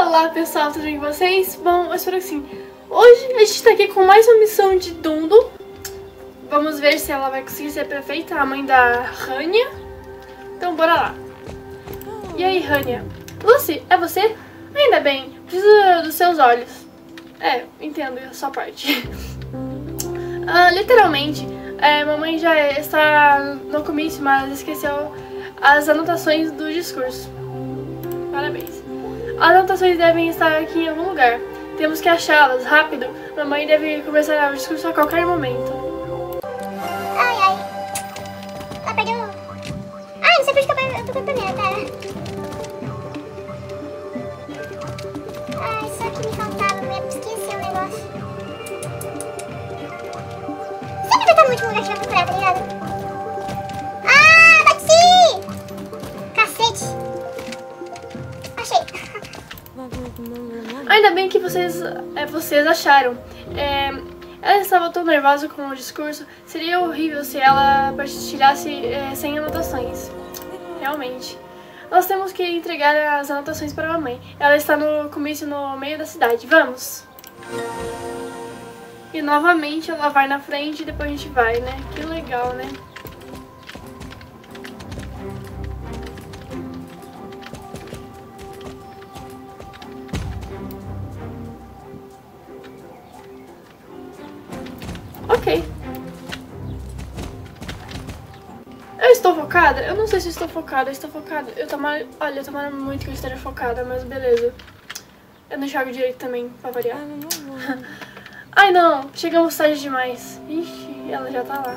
Olá pessoal, tudo bem com vocês? Bom, eu espero que sim. Hoje a gente tá aqui com mais uma missão de Dundo. Vamos ver se ela vai conseguir ser prefeita, a mãe da Rania. Então bora lá. E aí, Rania? Lucy, é você? Ainda bem, preciso dos seus olhos. É, entendo a sua parte. Literalmente, mamãe já está no comício, mas esqueceu as anotações do discurso. Parabéns. As anotações devem estar aqui em algum lugar. Temos que achá-las, rápido. Mamãe deve começar o discurso a qualquer momento. Ai, ai. Ela perdeu... Ai, não sei por que eu tô com a primeira, pera. Ai, só que me faltava, eu ia esquecer um negócio. Sempre vai estar no último lugar que vai procurar, tá ligado? Ah, bati! Cacete. Achei. Ainda bem que vocês acharam. Ela estava tão nervosa com o discurso. Seria horrível se ela partilhasse sem anotações. Realmente. Nós temos que entregar as anotações para a mamãe. Ela está no comício no meio da cidade. Vamos! E novamente ela vai na frente e depois a gente vai, né? Que legal, né? Ok. Eu estou focada? Eu não sei se estou focada. Olha, tomara muito que eu esteja focada, mas beleza. Eu não enxergo direito também, pra variar. Ai não, chegamos tarde demais. Ixi, ela já tá lá.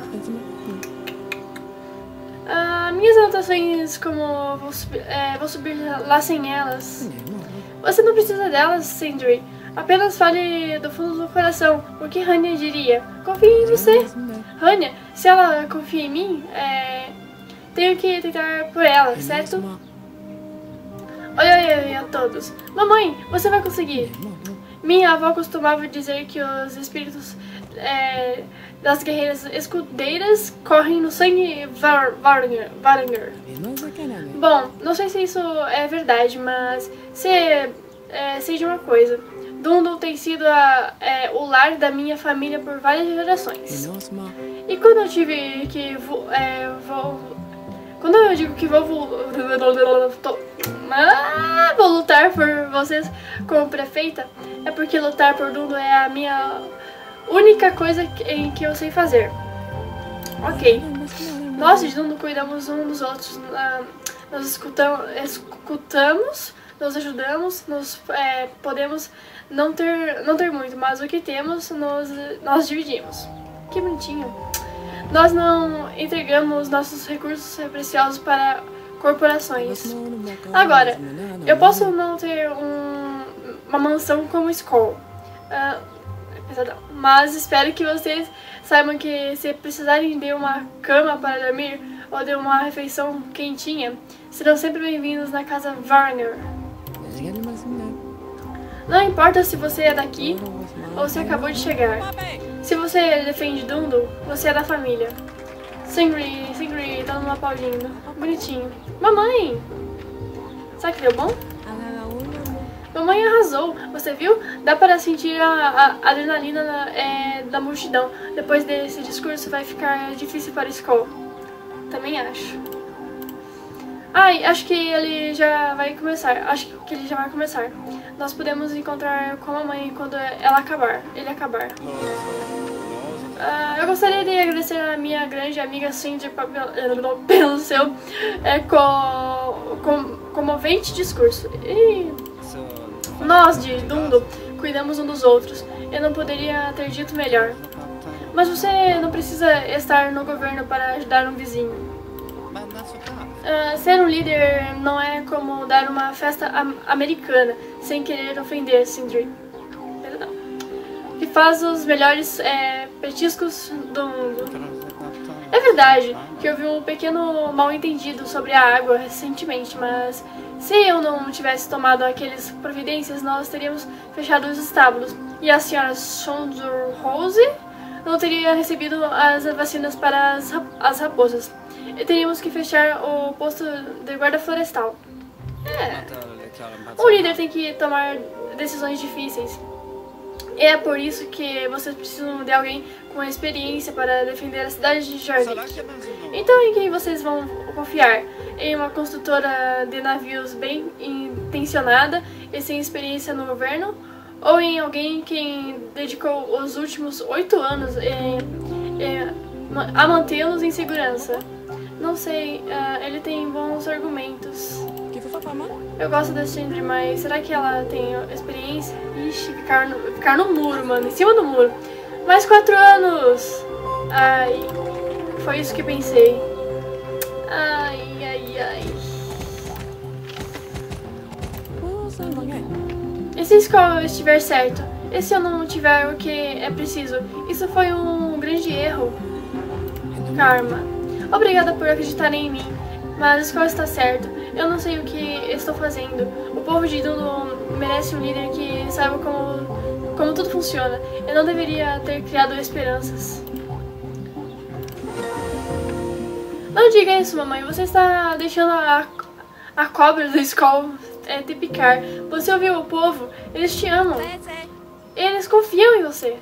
Minhas anotações, como vou subir lá sem elas. Você não precisa delas, Sindri. Apenas fale do fundo do coração. O que Rania diria? Confie em você. Rania, se ela confia em mim, tenho que tentar por ela, certo? Oi a todos. Mamãe, você vai conseguir. Minha avó costumava dizer que os espíritos das guerreiras escudeiras correm no sangue Varanger. Bom, não sei se isso é verdade, mas sei de uma coisa. Dundle tem sido o lar da minha família por várias gerações. E quando eu tive que quando eu digo que vou lutar por vocês como prefeita, é porque lutar por Dundle é a minha única coisa em que eu sei fazer. Ok. Nós de Dundle cuidamos uns dos outros, nós escutamos, nos ajudamos, podemos não ter muito, mas o que temos nós dividimos. Que bonitinho. Nós não entregamos nossos recursos preciosos para corporações. Agora, eu posso não ter uma mansão como Skoll, mas espero que vocês saibam que se precisarem de uma cama para dormir ou de uma refeição quentinha, serão sempre bem-vindos na casa Varner. Não importa se você é daqui ou se acabou de chegar. Se você defende Dundle, você é da família. Singri, tá numa aplaudindo. Bonitinho. Mamãe! Será que deu bom? Mamãe arrasou, você viu? Dá para sentir a adrenalina da multidão. Depois desse discurso vai ficar difícil para Skoll. Também acho. Ai, acho que ele já vai começar. Nós podemos encontrar com a mamãe quando ele acabar. Eu gostaria de agradecer a minha grande amiga Cindy pelo seu comovente discurso. E nós de Dundle cuidamos um dos outros. Eu não poderia ter dito melhor. Mas você não precisa estar no governo para ajudar um vizinho. Ser um líder não é como dar uma festa americana, sem querer ofender Sindri. Perdão. Que faz os melhores petiscos do mundo. É verdade que houve um pequeno mal-entendido sobre a água recentemente, mas se eu não tivesse tomado aquelas providências, nós teríamos fechado os estábulos. E a senhora Rose não teria recebido as vacinas para as raposas. E teríamos que fechar o posto de guarda florestal. O líder tem que tomar decisões difíceis. E é por isso que vocês precisam de alguém com experiência para defender a cidade de Jorvik. Então em quem vocês vão confiar? Em uma construtora de navios bem intencionada e sem experiência no governo? Ou em alguém que dedicou os últimos 8 anos a mantê-los em segurança? Não sei, ele tem bons argumentos. Eu gosto da Sindri, mas será que ela tem experiência? Ixi, ficar no muro, mano, em cima do muro. Mais 4 anos! Ai, foi isso que pensei. Ai. E se a escola estiver certo? E se eu não tiver o que é preciso? Isso foi um grande erro. Karma. Obrigada por acreditarem em mim, mas a escola está certa. Eu não sei o que estou fazendo. O povo de Dundon merece um líder que saiba como tudo funciona. Eu não deveria ter criado esperanças. Não diga isso, mamãe. Você está deixando a cobra da escola te picar. Você ouviu o povo? Eles te amam. Eles confiam em você.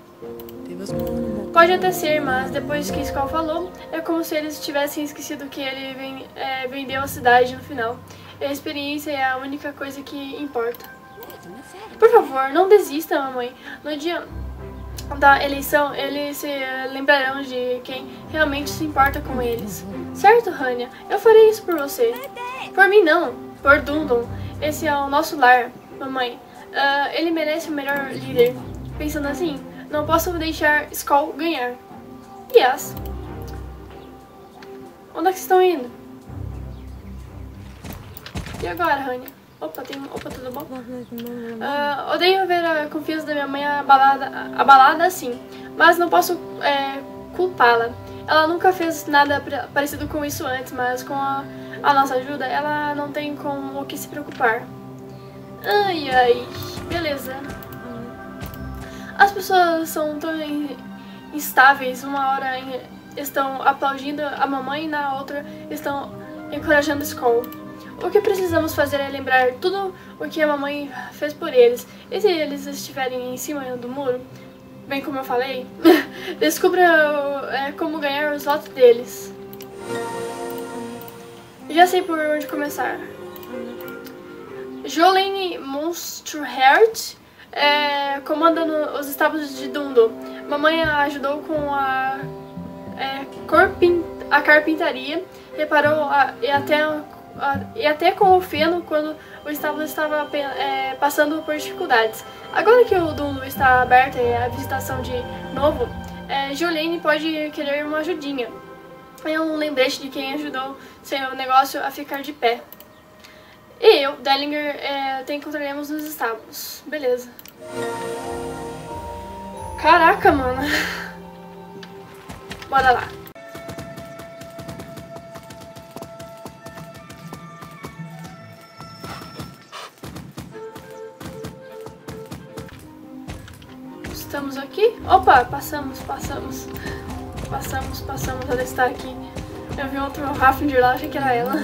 Pode até ser, mas depois que a escola falou, é como se eles tivessem esquecido que ele vendeu a cidade no final. A experiência é a única coisa que importa. Por favor, não desista, mamãe. No dia da eleição, eles se lembrarão de quem realmente se importa com eles. Certo, Hanya? Eu farei isso por você. Por mim não, por Dundon. Esse é o nosso lar, mamãe. Ele merece o melhor líder. Pensando assim, não posso deixar Skoll ganhar. Yes. Onde é que estão indo? E agora, Hanya? Opa, tudo bom? Odeio ver a confiança da minha mãe abalada assim, mas não posso culpá-la. Ela nunca fez nada parecido com isso antes, mas com a nossa ajuda, ela não tem com o que se preocupar. Ai, beleza. As pessoas são tão instáveis, uma hora estão aplaudindo a mamãe e na outra estão encorajando Skoll. O que precisamos fazer é lembrar tudo o que a mamãe fez por eles. E se eles estiverem em cima do muro, bem como eu falei, descubra como ganhar os votos deles. Já sei por onde começar. Jolene Monsterheart comanda os estábulos de Dundon. Mamãe a ajudou com a carpintaria, reparou e até com o feno quando o estábulo estava passando por dificuldades. Agora que o Dundon está aberto e a visitação de novo, Jolene pode querer uma ajudinha. É um lembrete de quem ajudou seu negócio a ficar de pé. E eu, Dellinger, te encontraremos nos estábulos. Beleza. Caraca, mano. Bora lá. Estamos aqui. Opa, passamos. Ela está aqui. Eu vi outro Hafnir lá, achei que era ela.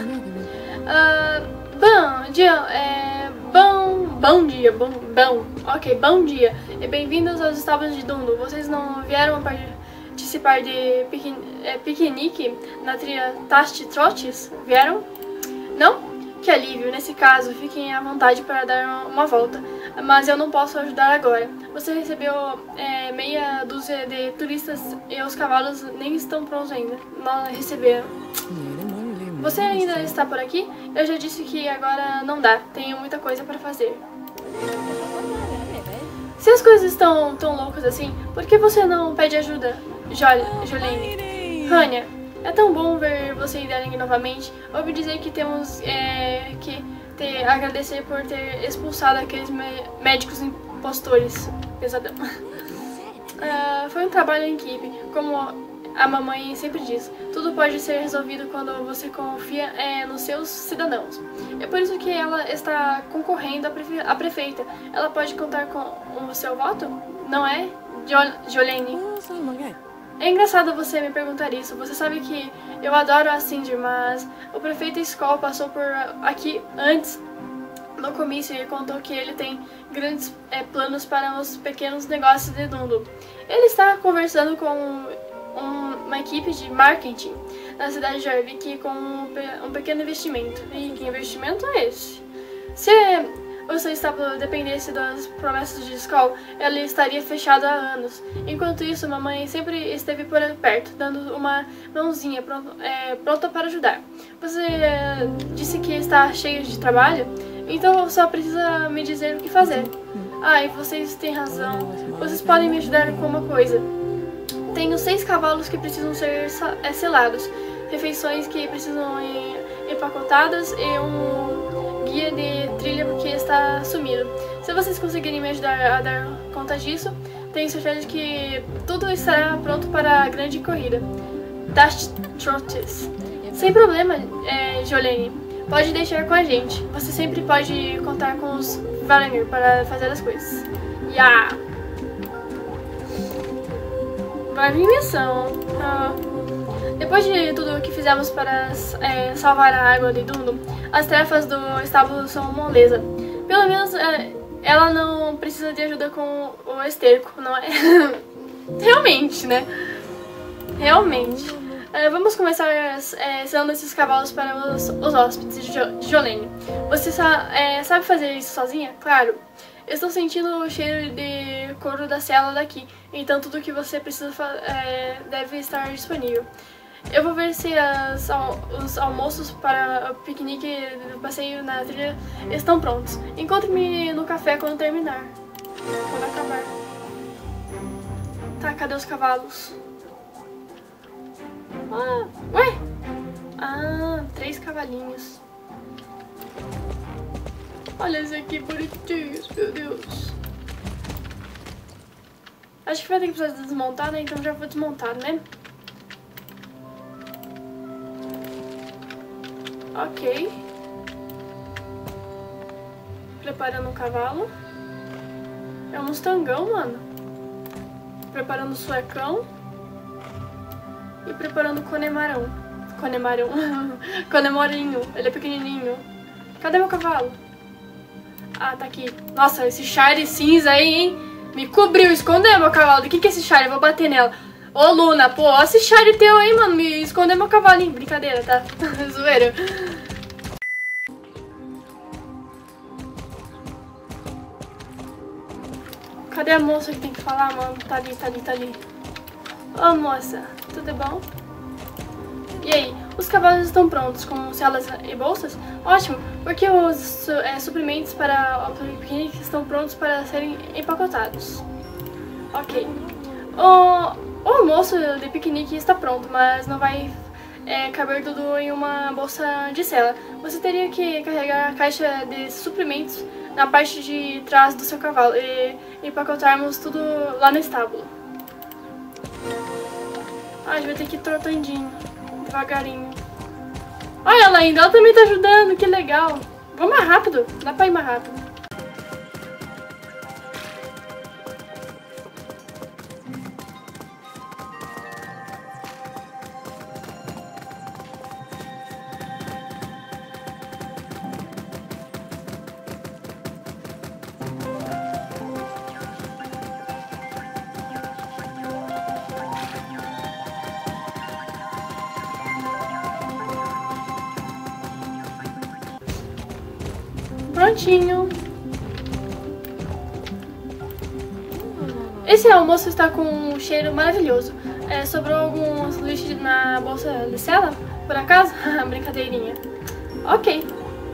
Bom dia. E bem-vindos aos estábulos de Dundon. Vocês não vieram participar de piquenique na trilha Tasti Trotes? Vieram? Não? Que alívio. Nesse caso, fiquem à vontade para dar uma volta. Mas eu não posso ajudar agora. Você recebeu meia dúzia de turistas e os cavalos nem estão prontos ainda. Não receberam. Você ainda está por aqui? Eu já disse que agora não dá. Tenho muita coisa para fazer. Se as coisas estão tão loucas assim, por que você não pede ajuda, Jolene? Hanya, é tão bom ver você e Delling novamente. Ouvi dizer que temos que te agradecer por ter expulsado aqueles médicos impostores. Pesadão. Foi um trabalho em equipe, como a mamãe sempre diz. Tudo pode ser resolvido quando você confia nos seus cidadãos. É por isso que ela está concorrendo a prefeita. Ela pode contar com o seu voto? Não é, Jolene? É engraçado você me perguntar isso. Você sabe que eu adoro a Sindri, mas o prefeito Skoll passou por aqui antes. no comício ele contou que ele tem grandes planos para os pequenos negócios de Dundon. Ele está conversando com uma equipe de marketing na cidade de Jorvik com um pequeno investimento. E que investimento é esse? Se o seu estábulo dependesse das promessas de Skoll, ela estaria fechada há anos. Enquanto isso, mamãe sempre esteve por perto, dando uma mãozinha pronta para ajudar. Você disse que está cheio de trabalho? Então só precisa me dizer o que fazer. E vocês têm razão. Vocês podem me ajudar com uma coisa. Tenho 6 cavalos que precisam ser selados, refeições que precisam empacotadas e um guia de trilha que está sumido. Se vocês conseguirem me ajudar a dar conta disso, tenho certeza de que tudo estará pronto para a grande corrida. Dash Trottes. Sem problema, Jolene. Pode deixar com a gente. Você sempre pode contar com os Varangur para fazer as coisas. Vai vir missão. Depois de tudo o que fizemos para salvar a água de Dundon, as tarefas do estábulo são moleza. Pelo menos ela não precisa de ajuda com o esterco, não é? Realmente, né? Realmente. Vamos começar selando esses cavalos para os hóspedes de Jolene. Você sabe fazer isso sozinha? Claro. Estou sentindo o cheiro de couro da cela daqui, então tudo que você precisa deve estar disponível. Eu vou ver se os almoços para o piquenique do passeio na trilha estão prontos. Encontre-me no café quando terminar. Quando acabar. Tá, cadê os cavalos? Ué? 3 cavalinhos. Olha esse aqui bonitinhos, meu Deus. Acho que vai ter que precisar desmontar, né? Então já vou desmontar, né? Ok. Preparando o cavalo. É um mustangão, mano. Preparando o suecão. E preparando o conemarão. Conemorinho. Ele é pequenininho. Cadê meu cavalo? Tá aqui. Nossa, esse Shire cinza aí, hein? Me cobriu. Escondeu meu cavalo. O que é esse Shire? Eu vou bater nela. Ô, Luna, pô, olha esse Shire teu aí, mano. Me escondeu meu cavalinho. Brincadeira, tá? Zoeira. Cadê a moça que tem que falar, mano? Tá ali. Ô, moça, tudo bom? E aí, os cavalos estão prontos com celas e bolsas? Ótimo, porque os suprimentos para o piquenique estão prontos para serem empacotados. Ok. O almoço de piquenique está pronto, mas não vai caber tudo em uma bolsa de cela. Você teria que carregar a caixa de suprimentos na parte de trás do seu cavalo e empacotarmos tudo lá no estábulo. A gente vai ter que ir trotandinho, devagarinho. Olha ela ainda, ela também tá ajudando, que legal. Vamos mais rápido, dá pra ir mais rápido. Prontinho. Esse almoço está com um cheiro maravilhoso. Sobrou alguns sanduíches na bolsa de cela, por acaso? Brincadeirinha. Ok.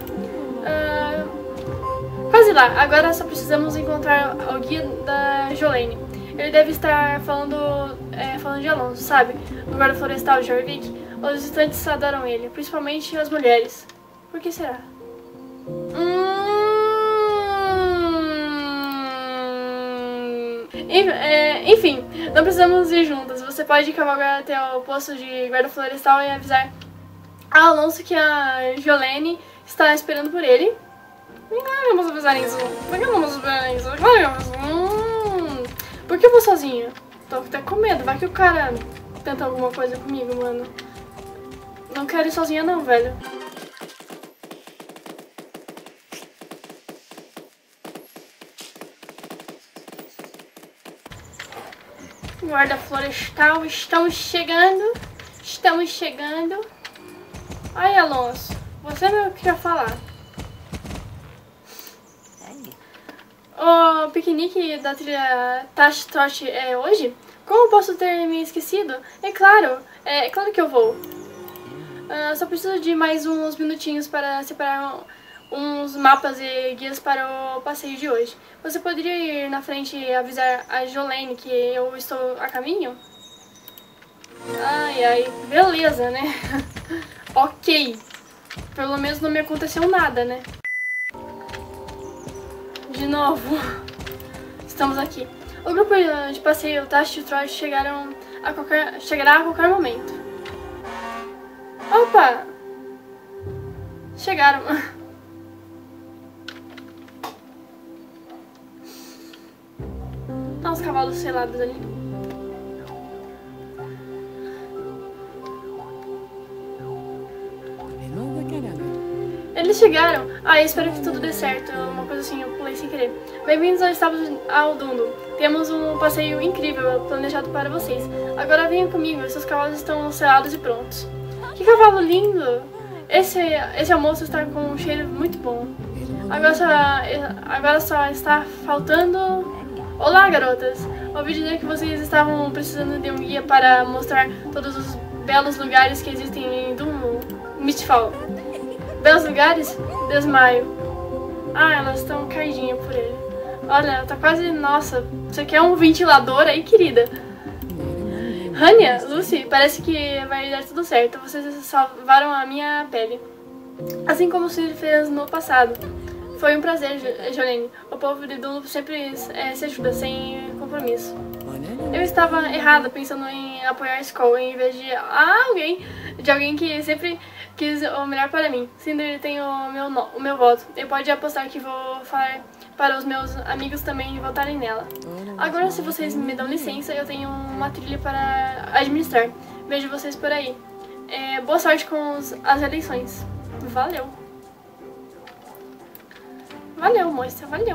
Quase lá. Agora só precisamos encontrar o guia da Jolene. Ele deve estar falando de Alonso, sabe? No guarda florestal de Jorvik. Os visitantes adoram ele, principalmente as mulheres. Por que será? Enfim, não precisamos ir juntas. Você pode cavalgar até o posto de guarda florestal e avisar a Alonso que a Jolene está esperando por ele. Vamos avisar isso. Por que eu vou sozinha? Tô até com medo. Vai que o cara tenta alguma coisa comigo, mano. Não quero ir sozinha não, velho. Guarda florestal, estamos chegando. Estamos chegando. Ai, Alonso, você mesmo queria falar. O piquenique da trilha Tash Trot é hoje? Como posso ter me esquecido? É claro que eu vou. Só preciso de mais uns minutinhos para separar uns mapas e guias para o passeio de hoje. Você poderia ir na frente e avisar a Jolene que eu estou a caminho? Ai, ai, beleza, né? Ok. Pelo menos não me aconteceu nada, né? De novo. Estamos aqui. O grupo de passeio Tash Trot chegará a qualquer momento. Opa! Chegaram. Tá uns cavalos selados ali. Eles chegaram. Espero que tudo dê certo. Uma coisa assim, eu pulei sem querer. Bem-vindos ao estábulo ao Dundon. Temos um passeio incrível planejado para vocês. Agora venham comigo, seus cavalos estão selados e prontos. Que cavalo lindo! Esse almoço está com um cheiro muito bom. Agora só está faltando... Olá, garotas! Ouvi dizer que vocês estavam precisando de um guia para mostrar todos os belos lugares que existem em Mistfall. Belos lugares? Desmaio. Elas estão caidinhas por ele. Olha, tá quase... Nossa, você quer um ventilador aí, querida? Hania, Lucy, parece que vai dar tudo certo. Vocês salvaram a minha pele. Assim como você fez no passado. Foi um prazer, Jolene. O povo de Dundon sempre se ajuda, sem compromisso. Eu estava errada pensando em apoiar a escola em vez de alguém que sempre quis o melhor para mim. Cinder tem o meu voto. E pode apostar que vou falar para os meus amigos também votarem nela. Agora, se vocês me dão licença, eu tenho uma trilha para administrar. Vejo vocês por aí. Boa sorte com as eleições. Valeu. Valeu, moça. Valeu.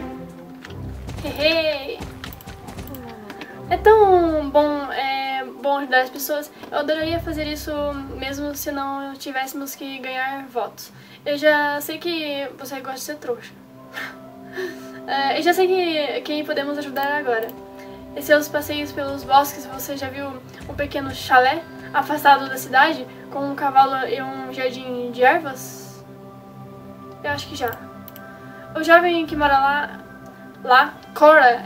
Hehe. É tão bom ajudar as pessoas. Eu adoraria fazer isso mesmo se não tivéssemos que ganhar votos. Eu já sei que você gosta de ser trouxa. Eu já sei quem podemos ajudar agora. Em seus passeios pelos bosques, você já viu um pequeno chalé afastado da cidade, com um cavalo e um jardim de ervas? Eu acho que já. O jovem que mora lá, Cora,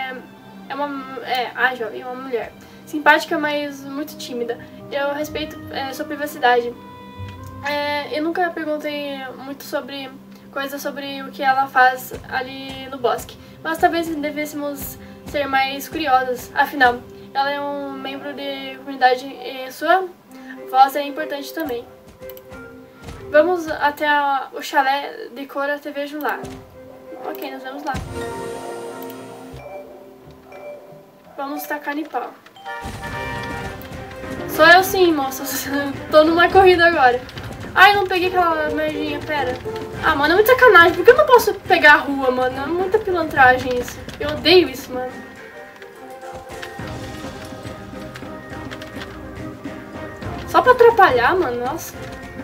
jovem, uma mulher. Simpática, mas muito tímida. Eu respeito sua privacidade. Eu nunca perguntei muito sobre coisas sobre o que ela faz ali no bosque. Mas talvez devêssemos ser mais curiosas. Afinal, ela é um membro de comunidade e sua voz é importante também. Vamos até o chalé de Cora, te vejo lá. Ok, nós vamos lá. Vamos tacar em pau. Sou eu sim, moça. Tô numa corrida agora. Não peguei aquela merdinha, pera. Mano, é muita sacanagem. Por que eu não posso pegar a rua, mano? É muita pilantragem isso. Eu odeio isso, mano. Só pra atrapalhar, mano. Nossa.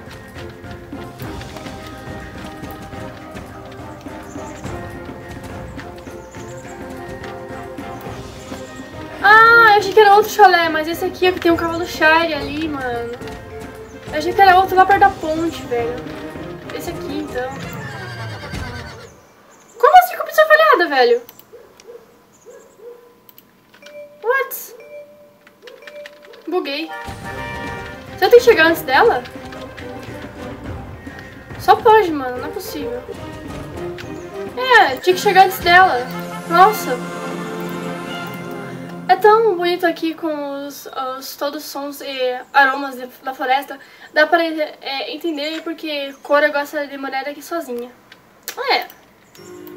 Eu achei que era outro chalé, mas esse aqui é que tem um cavalo Shire ali, mano. Eu achei que era outro lá perto da ponte, velho. Esse aqui, então. Como assim que eu preciso falhada, velho? What? Buguei. Você tem que chegar antes dela? Só pode, mano. Não é possível. Tinha que chegar antes dela. Nossa. É tão bonito aqui com todos os sons e aromas da floresta. Dá pra entender porque Cora gosta de morar aqui sozinha.